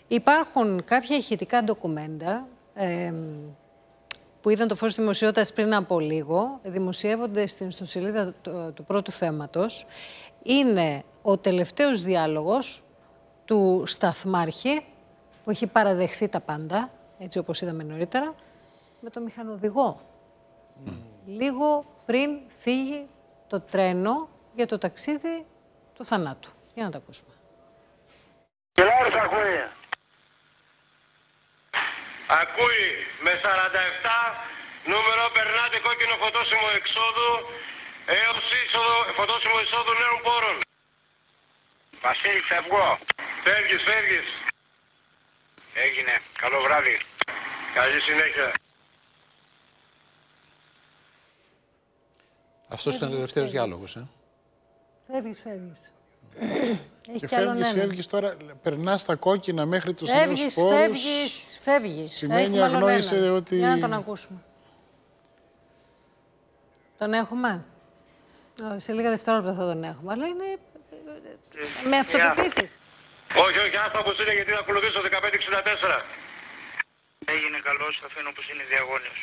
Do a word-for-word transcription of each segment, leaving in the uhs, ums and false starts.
Υπάρχουν κάποια ηχητικά ντοκουμέντα ε, που είδαν το φως της δημοσιότητας πριν από λίγο, δημοσιεύονται στην ιστοσελίδα του, του πρώτου θέματος. Είναι ο τελευταίος διάλογος του σταθμάρχη, που έχει παραδεχθεί τα πάντα, έτσι όπως είδαμε νωρίτερα, με τον μηχανοδηγό. Mm. Λίγο πριν φύγει το τρένο για το ταξίδι του θανάτου. Για να το ακούσουμε. Κελάρης ακούει. Ακούει με σαράντα επτά νούμερο, περνάτε κόκκινο φωτόσημο εξόδου έως είσοδο, φωτόσημο εισόδου νέων πόρων. Βασίλη, φεύγω. Φεύγεις, φεύγεις. Έγινε. Καλό βράδυ. Καλή συνέχεια. Αυτός ήταν ο τελευταίος διάλογος, ε. Φεύγεις, φεύγεις. Και φεύγεις, φεύγεις τώρα, περνάς τα κόκκινα μέχρι τους νέους πόρους. Φεύγεις, φεύγεις. Σημαίνει αγνόησε ότι... Για να τον ακούσουμε. Τον έχουμε. Σε λίγα δευτερόλεπτα θα τον έχουμε, αλλά είναι με αυτοπεποίθηση. Όχι, όχι, άστα όπως είναι, γιατί θα ακολουθήσω δεκαπέντε εξήντα τέσσερα. Έγινε καλός, θα αφήνω όπως είναι διαγώνιος.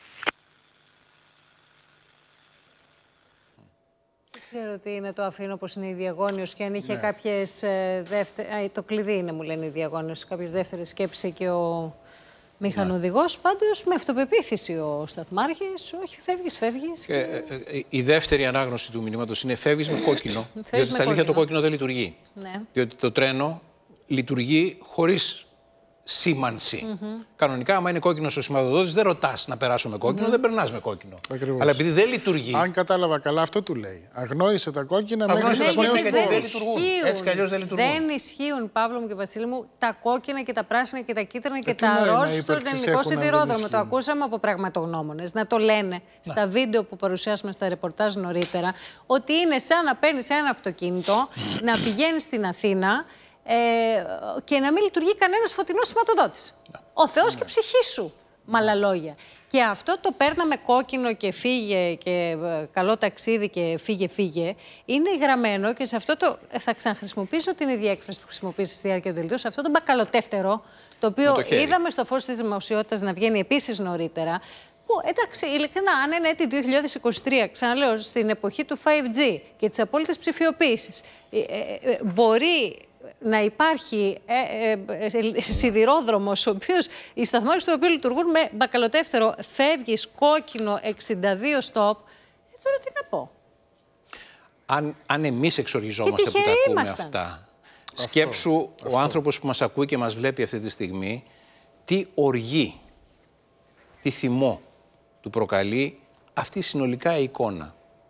Δεν ξέρω τι είναι το αφήνω όπως είναι η διαγώνιος και αν είχε ναι. κάποιες ε, δεύτερες... Το κλειδί είναι, μου λένε, η διαγώνιος. Κάποιες δεύτερες σκέψεις και ο μηχανοδηγός. Ναι. Πάντως με αυτοπεποίθηση ο σταθμάρχης. Όχι, φεύγεις, φεύγεις. Ε, ε, ε, η δεύτερη ανάγνωση του μηνύματος είναι φεύγεις με κόκκινο. Διότι στα αλήθεια το κόκκινο δεν λειτουργεί. Ναι. Διότι το τρένο λειτουργεί χωρίς σήμανση. Mm-hmm. Κανονικά, άμα είναι κόκκινος ο σηματοδότης, δεν ρωτάς να περάσω με κόκκινο, mm-hmm. δεν περνάς με κόκκινο. Ακριβώς. Αλλά επειδή δεν λειτουργεί. Αν κατάλαβα καλά, αυτό του λέει. Αγνόησε τα κόκκινα μέχρι τα κόκκινα γιατί δεν λειτουργούν. Έτσι κι αλλιώς δεν λειτουργούν. Δεν ισχύουν, Παύλο μου και Βασίλη μου, τα κόκκινα και τα πράσινα και τα κίτρινα και τα ροζ στο ελληνικό σιδηρόδρομο. Το ακούσαμε από πραγματογνώμονες να το λένε να. στα βίντεο που παρουσιάσαμε στα ρεπορτάζ νωρίτερα, ότι είναι σαν να παίρνεις ένα αυτοκίνητο, να πηγαίνεις στην Αθήνα. Ε, και να μην λειτουργεί κανένας φωτεινός σηματοδότης. Ναι. Ο Θεός ναι. και ψυχή σου, με άλλα λόγια. Και αυτό το παίρναμε κόκκινο και φύγε και ε, καλό ταξίδι και φύγε φύγε, είναι γραμμένο και σε αυτό το, θα ξαναχρησιμοποιήσω την ίδια έκφραση που χρησιμοποίησα στη διάρκεια του δελτίου, σε αυτό το μπακαλοτεύτερο, το οποίο το είδαμε στο φως της δημοσιότητας να βγαίνει επίσης νωρίτερα, που εντάξει, ειλικρινά, αν είναι έτη δύο χιλιάδες είκοσι τρία, ξαναλέω, στην εποχή του φάιβ τζι και της απόλυτης ψηφιοποίησης, ε, ε, ε, μπορεί να υπάρχει ε, ε, ε, σιδηρόδρομος, ο οποίος, οι σταθμάρχες του οποίου λειτουργούν με μπακαλοτεύτερο, φεύγεις κόκκινο εξήντα δύο στόπ, ε, τώρα τι να πω. Αν, αν εμείς εξοργιζόμαστε που τα ακούμε ήμασταν. αυτά, αυτό, σκέψου αυτό. ο άνθρωπος που μας ακούει και μας βλέπει αυτή τη στιγμή, τι οργή, τι θυμό του προκαλεί αυτή συνολικά η εικόνα.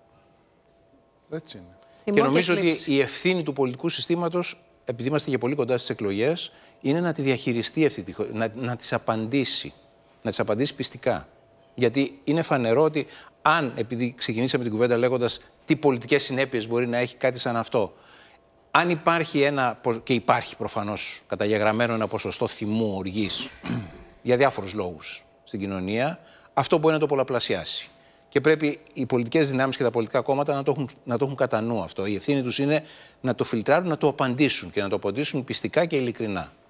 Έτσι είναι. Και νομίζω και ότι η ευθύνη του πολιτικού συστήματος, επειδή είμαστε και πολύ κοντά στις εκλογές, είναι να τη διαχειριστεί αυτή τη χώρα, να, να τις απαντήσει, να τις απαντήσει πιστικά. Γιατί είναι φανερό ότι αν, επειδή ξεκινήσαμε την κουβέντα λέγοντας τι πολιτικές συνέπειες μπορεί να έχει κάτι σαν αυτό, αν υπάρχει ένα, και υπάρχει προφανώς καταγεγραμμένο ένα ποσοστό θυμού, οργής, για διάφορους λόγους στην κοινωνία, αυτό μπορεί να το πολλαπλασιάσει. Και πρέπει οι πολιτικές δυνάμεις και τα πολιτικά κόμματα να το έχουν, να το έχουν κατά νου αυτό. Η ευθύνη τους είναι να το φιλτράρουν, να το απαντήσουν και να το απαντήσουν πιστικά και ειλικρινά.